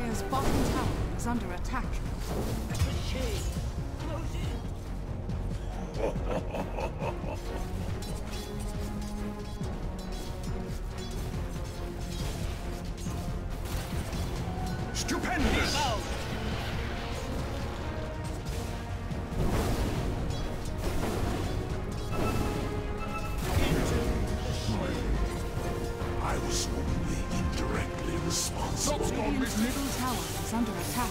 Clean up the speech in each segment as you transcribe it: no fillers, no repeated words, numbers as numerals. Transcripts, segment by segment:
Dire's bottom tower is under attack. Stupendous! I was only indirectly responsible. Radiant's middle tower is under attack.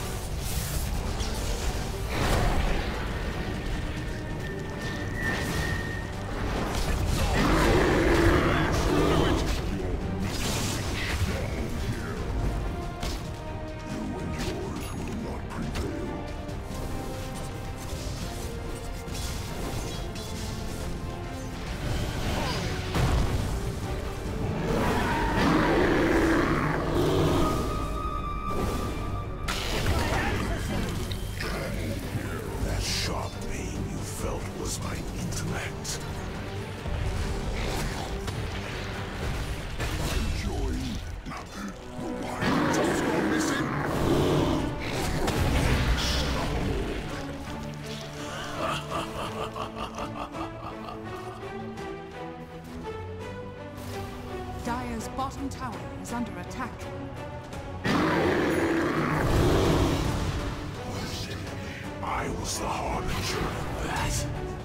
Dire's bottom tower is under attack. I was the harbinger of that.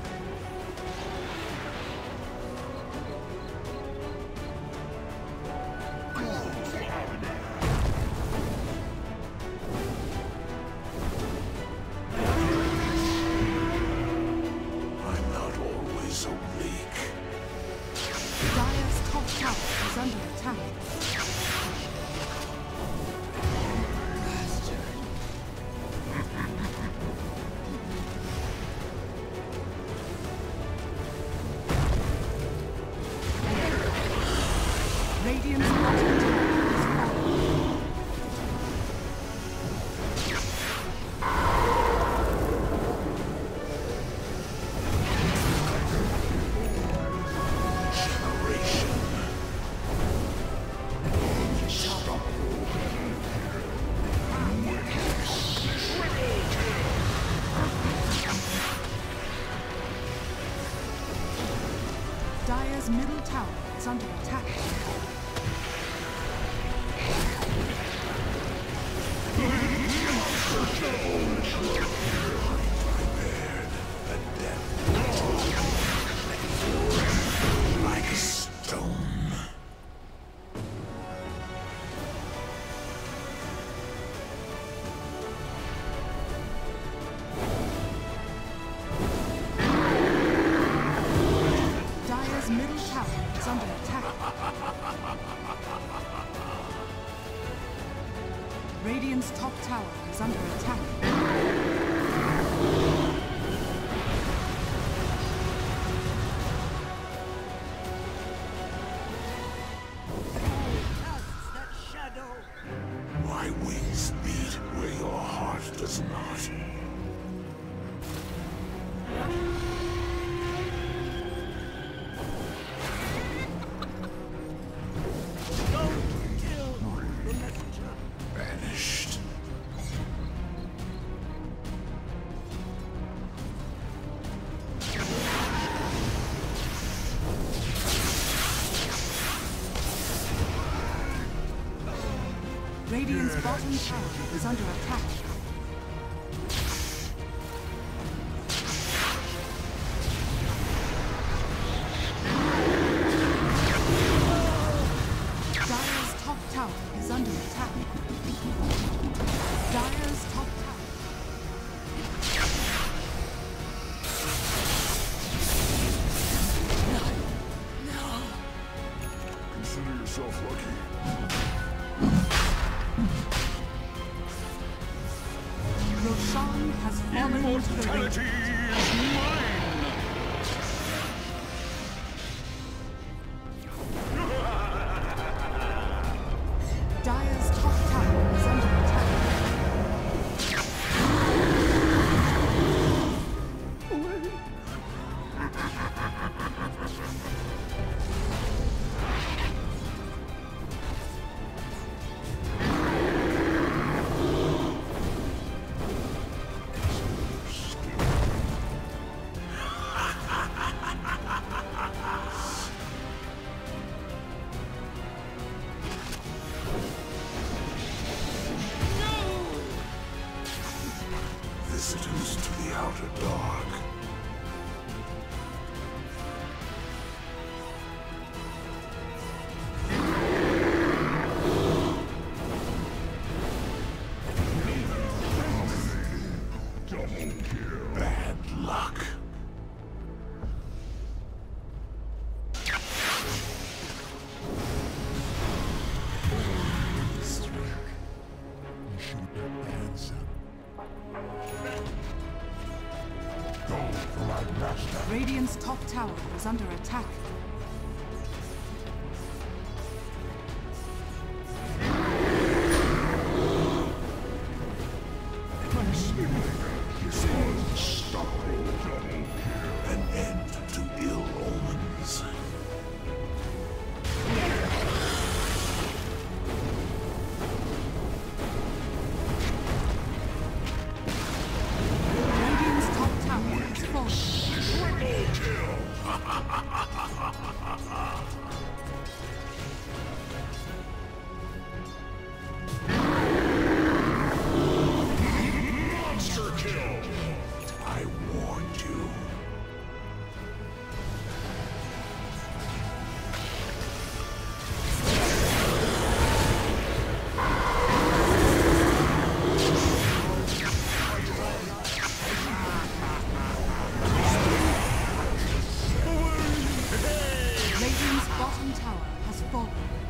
I'm not always oblique. Dire's top tower is under attack. Radiant's bottom tower is falling. Dire's middle tower is under attack. Like a stone. Dire's middle tower is under attack. Radiant's top tower is under attack. My wings beat where your heart does not. Banished. Radiant's bottom tower is under attack. Dire's top tower is under attack. Dire's top tower. Consider yourself lucky. Roshan has fallen to the Immortality ring. is mine! Dire's top tower is under attack. visitors to the outer dark. Bad luck. Radiant's top tower is under attack. An end to ill omens. Radiant's top tower has fallen. Monster kill! I warned you. Radiant's bottom tower has fallen.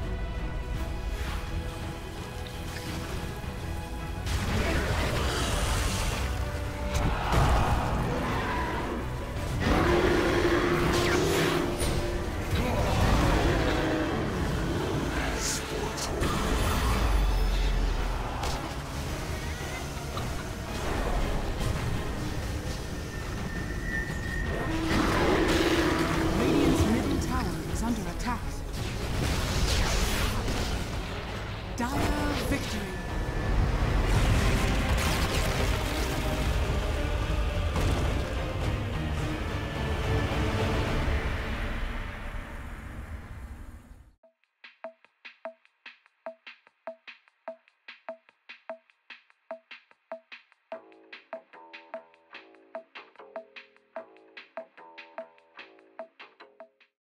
Radiant's middle tower is under attack. Dire victory.